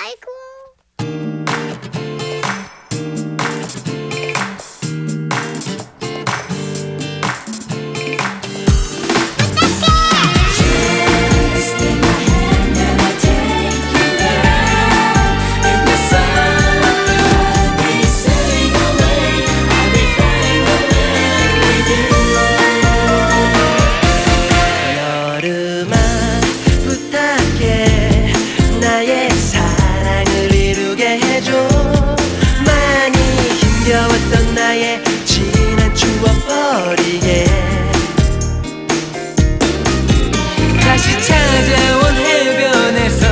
아이고. 힘겨웠던 나의 지난 추억 버리게 다시 찾아온 해변에서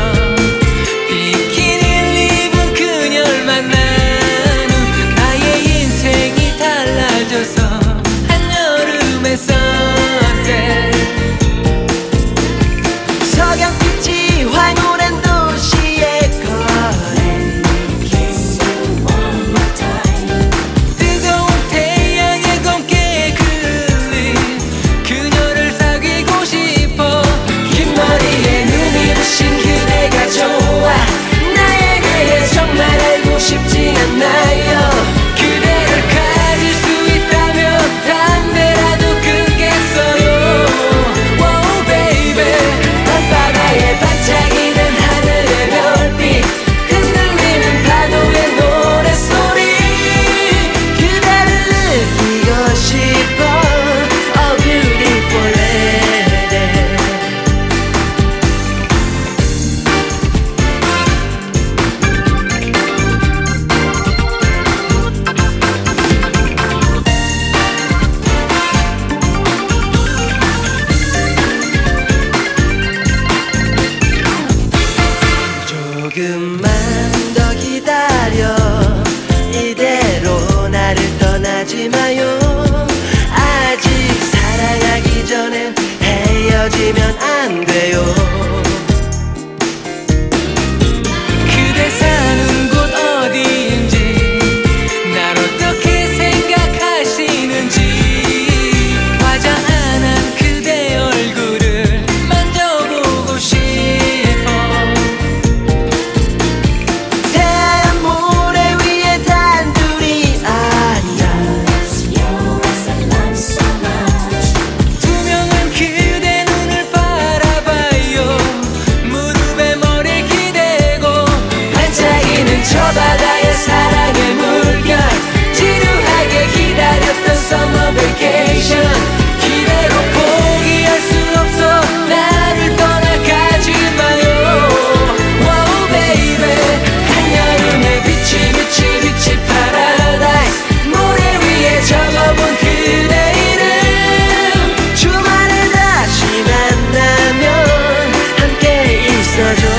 비키니를 입은 그녀를 만난 후 나의 인생이 달라져서 한여름의 sunset 석양빛이 황홀한 도시의 거리 쉽지 않나요? 그대를 가질 수 있다면 담배라도 끊겠어요. 워Baby 밤바다에 반짝이는 하늘의 별빛 흔들리는 파도의 노랫소리 그대를 느끼고 싶어 Oh beautiful lady 조금만 더 기다려 이대로 나를 떠나지 마요 아직 사랑하기 전엔 헤어지면 안 돼요 그대 사는 곳 어디인지 날 어떻게 생각하시는지 화장 안 한 그대 얼굴을 만져보고 싶어 저 바다의 사랑의 물결 지루하게 기다렸던 Summer Vacation 기대로 포기할 수 없어 나를 떠나가지 마요 워Baby 한여름의 빛이 빛이 빛이 paradise 모래 위에 적어본 그대 이름 주말에 다시 만나면 함께 있어줘